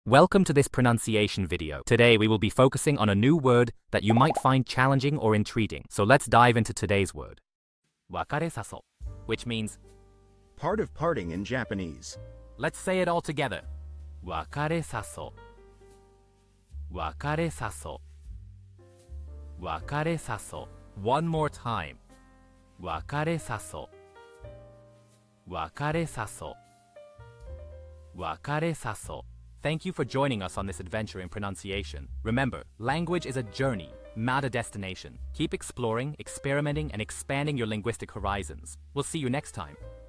Welcome to this pronunciation video. Today we will be focusing on a new word that you might find challenging or intriguing. So let's dive into today's word. Wakaresaso, which means part of parting in Japanese. Let's say it all together. Wakaresaso. Wakaresaso. Wakaresaso. One more time. Wakaresaso. Wakaresaso. Wakaresaso. Thank you for joining us on this adventure in pronunciation. Remember, language is a journey, not a destination. Keep exploring, experimenting, and expanding your linguistic horizons. We'll see you next time.